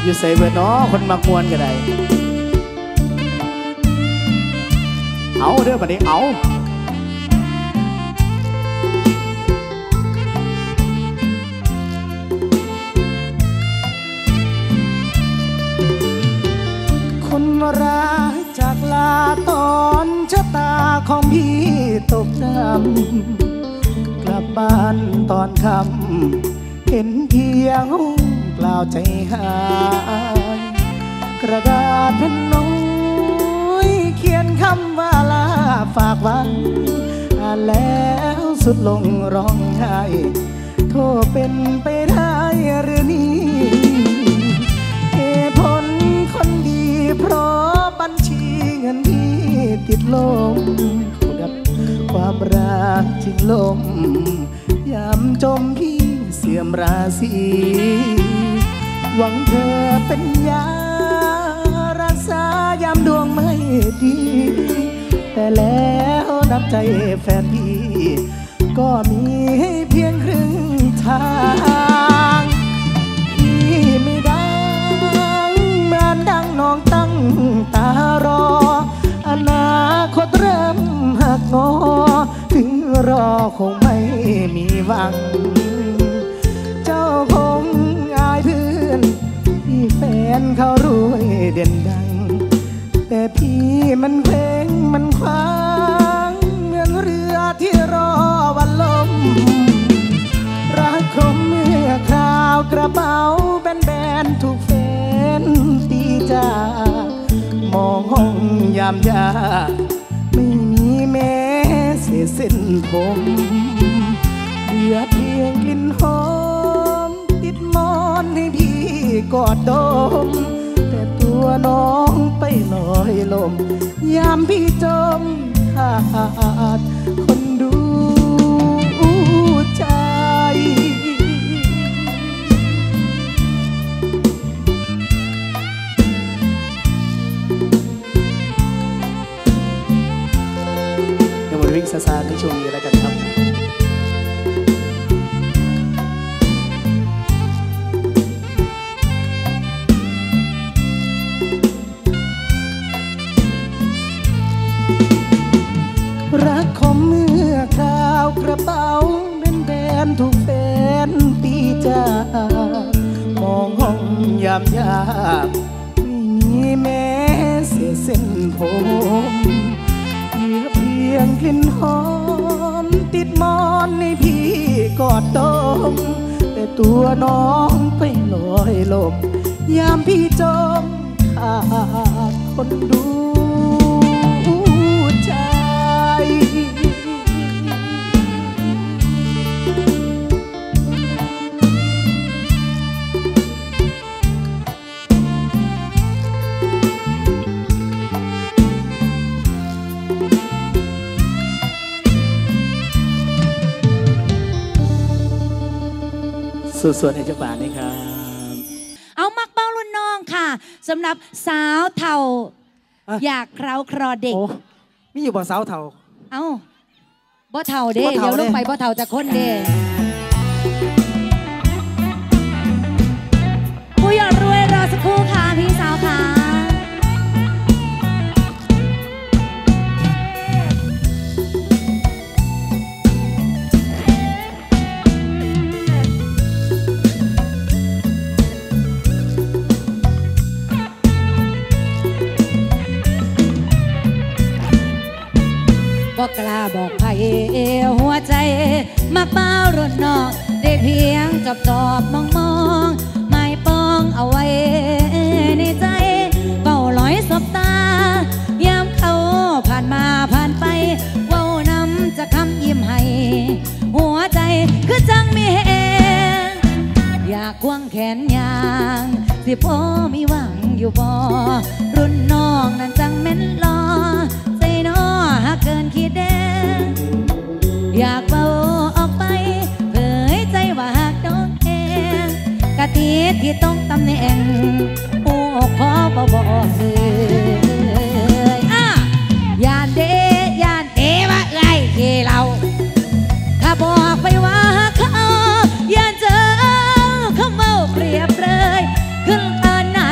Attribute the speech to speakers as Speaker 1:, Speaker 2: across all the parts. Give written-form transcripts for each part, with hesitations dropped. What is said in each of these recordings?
Speaker 1: อยู่ใส่เบิดน้อคนมักมวนกันได้เอาเด้อบัดนี้เอาคนร้ายจากลาตอนชะตาของพี่ตกดำกลับบ้านตอนค่ำเห็นเพียงกล่าวใจหายกระดาษแผ่นน้อยเขียนคำว่าลาฝากไว้อ่านแล้วสุดลงร้องไห้โทษเป็นไปได้หรือนี่เหตุผลคนดีเพราะบัญชีเงินที่ติดลมความรักจึงลมยามจมพี่เสื่อมราศีหวังเธอเป็นยารักษายามดวงไม่ดีแต่แล้วน้ำใจแฟนพี่ก็มีให้เพียงครึ่งทางพี่ไม่ดังเหมือนดังน้องตั้งตารออนาคตเริ่มหักงอถึงรอคงไม่มีหวังเจ้าคงอายเพื่อนที่แฟนเขารวยเด่นดังแต่พี่มันเพลงมันคว้างเหมือนเรือที่รอวันลมรักคมเมื่อคราวกระเป๋าแบนๆถูกแฟนตีจากมองห้องยามยากไม่มีแม้เศษเส้นผมเหลือเพียงกลิ่นหอมติดมอนให้พี่กอดดมแต่ตัวน้องไปลอยลมยามพี่จมขาดคนดูใจวิ่งซาๆในช่วงนี้แล้วกันครับรักคมเมื่อคราวกระเป๋าแบนๆถูกแฟนตีจากมองห้องยามยากไม่มีแม้เสียเส้นผมเหลือเพียงกลิ่นหอมติดมอนในพี่กอดดมแต่ตัวน้องไปลอยลมยามพี่จมขาดคนดูใจส่วนให้เจ้าบ่าวนี่ครับ
Speaker 2: เอามักเป้ารุ่นน้องค่ะสำหรับสาวเท่าอยากเคราครอเด็ก
Speaker 1: มีอยู่บ่สาวเท่า
Speaker 2: เอ้าบ่เท่าเด้เดี๋ยวลงไปบ่เท่าจะค้นเด้ผู้อยากรวยรอสักครู่ค่ะพี่สาวค่ะบอกกล้าบอกไผหัวใจมักเป้ารุ่นน้องได้เพียงจอบมองไม่ป้องเอาไว้ในใจเฝ้าลอยสบตายามเขาผ่านมาผ่านไปเว้านำจะคำยิ้มให้หัวใจคือจังมีแหงอยากควงแขนยางสิพอมีหวังอยู่บ่รุ่นน้องนั้นจังแม่นรอหากเกินคิดแดงอยากเบาออกไปเผยใจว่าหากน้องเองกะทิที่ต้องตำแหน่งโอ้ขอบอกเลยยานเดว่าไงที่เราถ้าบอกไปว่าเขายานเจอเขาเมาเปรียบเลยขึ้นตาหนา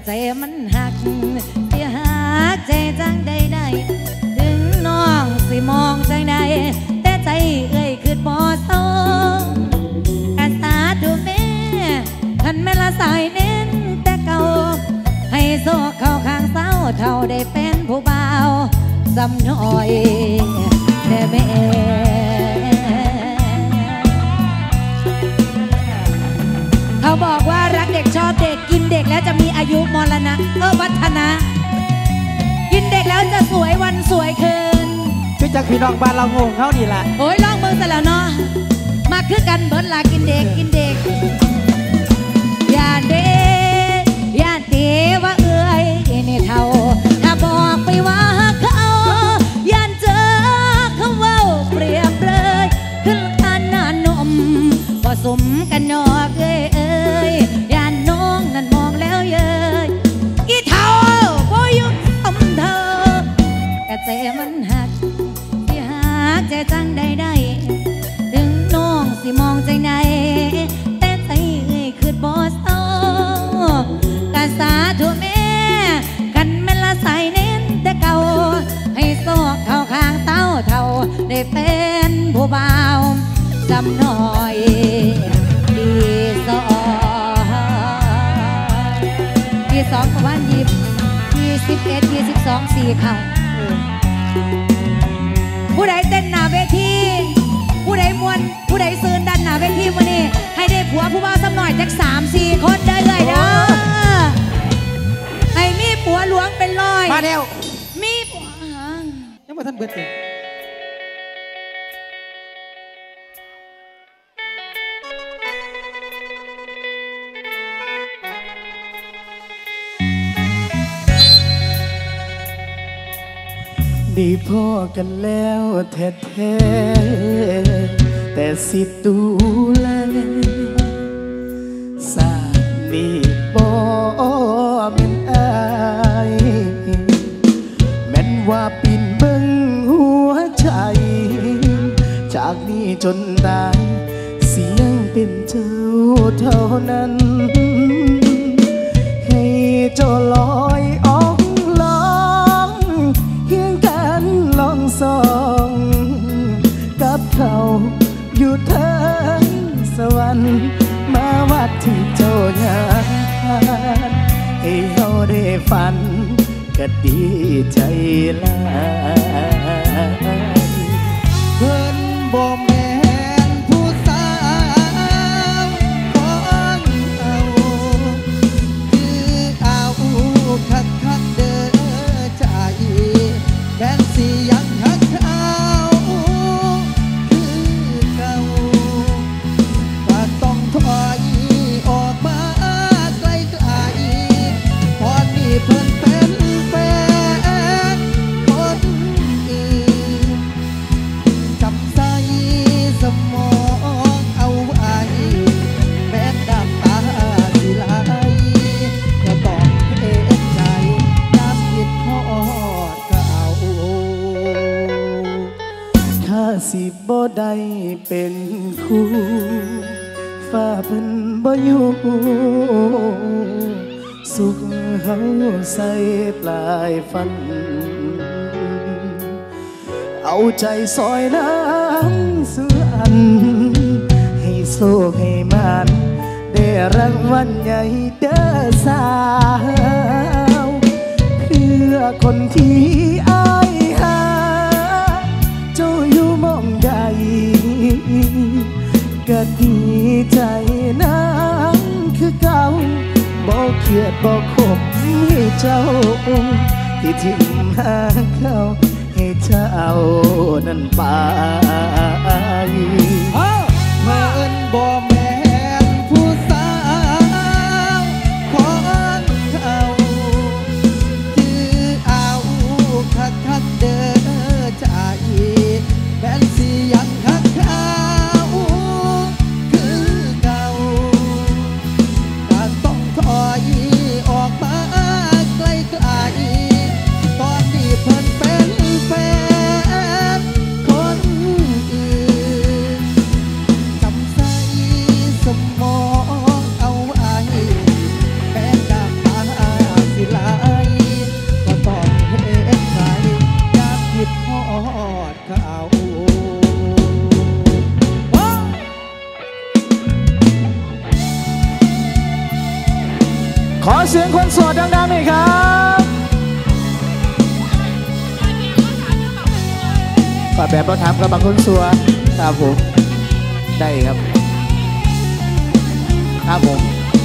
Speaker 2: ใจมันหักเสียหักใจจังใดถึงน้องสิมองจังใดแต่ใจเอ่ยคือบ่เศร้ากะสาธุแม่คันแม่ละสายเน้นแต่เก่าให้โซ่เข้าข้างเศร้าเท่าได้เป็นผู้บ่าวซ้ำน้อยแต่แม่เขาบอกว่ารักเด็กชอบเด็กกินเด็กแล้วจะมีอายุมรณะวัฒนะกินเด็กแล้วจะสวยวันสวยคืน
Speaker 1: คือจากพี่น้องบ้านเรางงเขานี่แหละ
Speaker 2: โอ้ยลองเบิ่งซะแล้วเนาะมาคือกันเบิดลากินเด็กอย่าเด้อย่าเด้ว่าเอ้ยนี่เท่าถ้าบอกไปว่าเขาย่านเจอเขาเว้าเปรียบเลยขึ้นอันน่านมผสมกันนอกเอ้ยย่านน้องนั่นมองแล้วเย้ยอีเท่าบ่ยุบอำเธอกะใจมันหักที่หักใจจังใดถึงน้องสิมองใจไหนแต่ใจเอ้ยคือบ่เศร้ากะสาธุแม่กันแม่ละใส่เน้นแต่เก่าให้โซกเข้าข้างเต้าเท่าได้เป็นผู้บ่าวจำหน่อยปีสองประมาณ21 22 4เข้าผู้ใดเต้นหน้าเวทีผู้ใดมวนผู้ใดซื้อดันหน้าเวทีวันนี้ให้ได้ผัวผู้บ่าวสักหน่อยจาก3-4 คนได้เลยเด้อให้มีผัวหลวงเป็นร้อย
Speaker 1: มาเร็ว
Speaker 2: มีผัว
Speaker 1: ยังไม่ทันเบิดเลยได้พ่อกันแล้วแท้ๆแต่สิดูแลสานี่บ่แม่นอายแม่นว่าปิ่นเบิ่งหัวใจจากนี้จนตายเสียงเป็นเจ้าเท่านั้นให้เจ้าลอยออกสองกับเขาอยู่ทางสวรรค์มาวัดที่เจ้าญาให้เขาได้ฝันก็ดีใจหลายเพิ่นบ่แม่นผู้สาวของเอาคือเอาคักเด้อใจแม่นสิยังหักเขาคือเก่าว่าต้องถอยออกมาไกลพอนี่เพิ่นเป็นแฟนคนอื่นจำใส่สมองเอาไว้แม้น้ำตาสิไหลก็ต้องเอ็นใจน้ำคิดทอดถ้าสิบ่ได้เป็นคู่ฟ้าเพิ่นบ่อยู่สุขเฮาใส่ปลายฟันเอาใจซอยน้ำสุอันให้โชคให้มันได้รางวัลใหญ่เด้อสาวเพื่อคนที่อายหาเจ้าอยู่มองใดก็ดีใจนังคือเก่าบ่เครียดบ่ขบให้เจ้าที่ทิ้งหาเขาให้เจ้านั้นไปเพิ่นบ่แม่นผู้สาวของเขาคือเอาคักเด้อใจแม่นสิยังคักเขาคือเก่าก็ต้องถอยออกมาไกลตอนนี้เพิ่นเป็นแฟนคนอื่นเสียงคนโสดดังๆหน่อยครับฝากแบบเราถามกับบางคนสัวครับผมได้ครับครับผม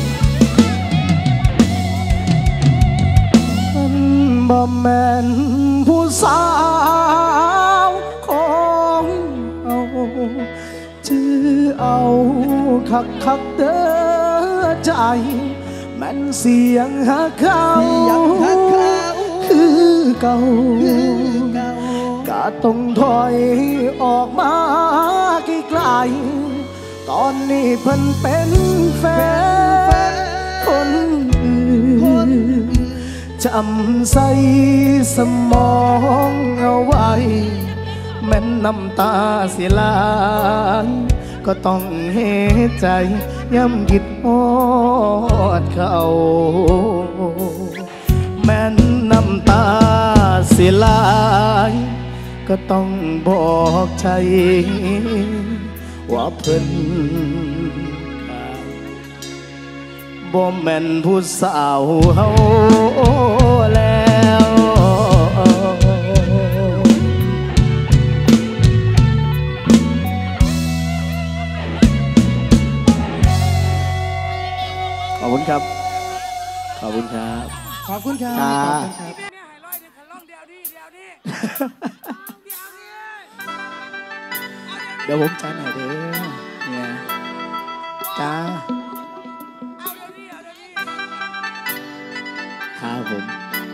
Speaker 1: บ่แม่นผู้สาวของเอาจื้อเอาคักเด้อใจแม่นเสียงหักเขาคือเก่ากะต้องถอยออกมาไกลๆตอนนี้เพิ่นเป็นแฟนคนอื่นจำใส่สมองเอาไว้แม้นน้ำตาเสียหลายก็ต้องเฮ็ดใจย้ำคิดฮอดเขาแม้นน้ำตาเสียหลายก็ต้องบอกใจว่าเพิ่นบ่แม่นผู้สาวเฮาแล้วขอบคุณครับขอบคุณครับ
Speaker 3: ขอบคุณครับ
Speaker 1: เดี๋ยวผมจัดให้เด้อเนี่ยจ้าครับผม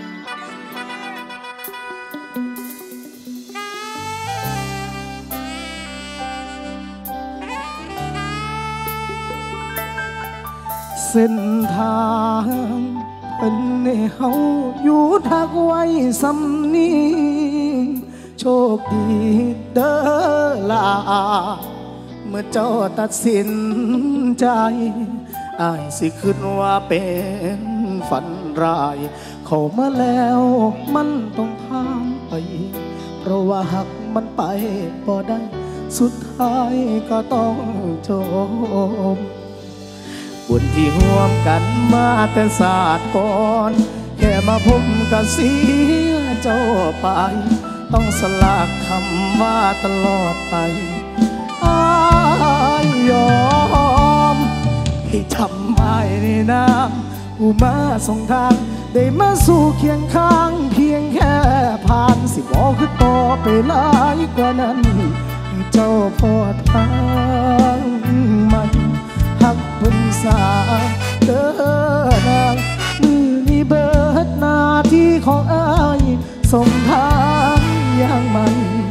Speaker 1: เส้นทางเป็นให้เฮาอยู่ทักไว้สำนีโชคดีเด้อล่ะเมื่อเจ้าตัดสินใจอ้ายสิคิดว่าเป็นฝันร้ายเข้ามาแล้วมันต้องผ่านไปเพราะว่าหักมันไปบ่ได้สุดท้ายก็ต้องจบบุญที่ร่วมกันมาแต่ศาสตร์ก่อนแค่มาพบก็เสียเจ้าไปต้องสลากคำว่าตลอดไปอ้ายยอมให้ทำให้ในน้ำผู้มาส่งทางได้มาสู่เคียงข้างเพียงแค่ผ่านสิบอกคือต่อไปหลายกว่านั้นให้เจ้าพอทางมันหักเพิ่นสาเด้อนางมือนี้เบิดหน้าที่ของอ้ายส่งทางอย่างใหม่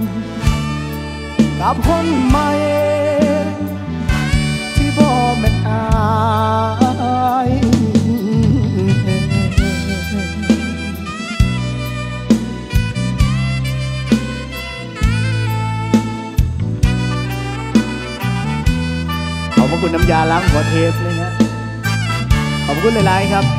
Speaker 1: กับคนใหม่ที่บ่แม่นอายขอบคุณน้ำยาล้างหัวเทปเลยนะขอบคุณหลายๆครับ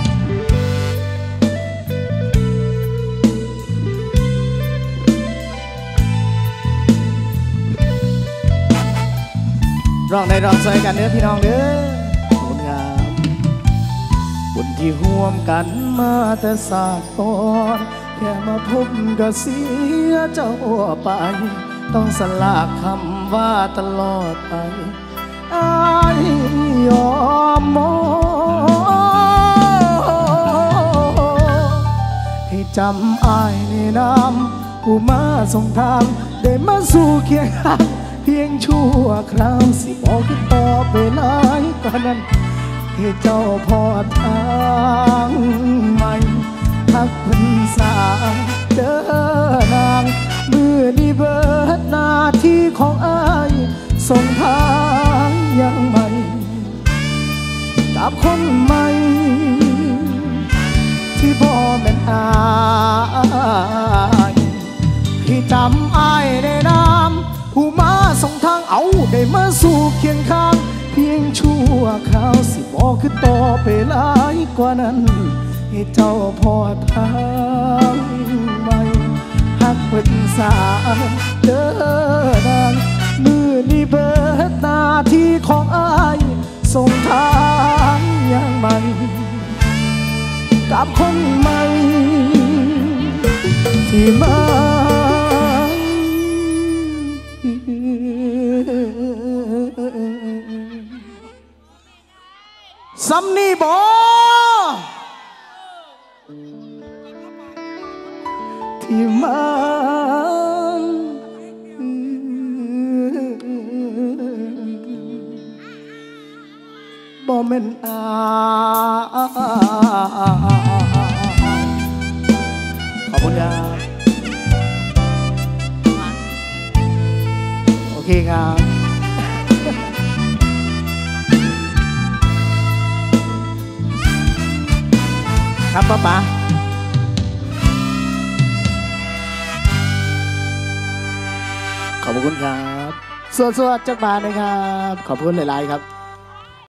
Speaker 1: ร้องในร้องใส่กันเด้อพี่น้องเด้อขอบคุณครับบุญที่ร่วมกันมาแต่ศาสตร์ก่อนแค่มาพบก็เสียเจ้าไปต้องสลากคำว่าตลอดไปอ้ายยอมมองให้จำอ้ายในน้ำผู้มาส่งทางได้มาสู่เคียงข้างเพียงชั่วคราวสิบอกคือต่อไปหลายกว่านั้นให้เจ้าพอทางใหม่ทักเพิ่นสาเด้อนางมือนี้เบิดหน้าที่ของอ้ายส่งทางอย่างใหม่กับคนใหม่ที่บ่แม่นอายที่จำอ้ายในน้ำผู้มาส่งทางเอาได้มาสู่เคียงข้างเพียงชั่วคราวสิบอกคือต่อไปหลายกว่านั้นให้เจ้าพอทางใหม่หักเพิ่นสาเด้อนางมือนี้เบิดหน้าที่ของอ้ายส่งทางอย่างใหม่ที่มาซัมนี่บอที่มาบ่แม่นขอบคุณครับโอเคครับครับป้าป๋าขอบคุณครับสวัสดีจักรบาลนะครับขอบคุณหลายๆครับ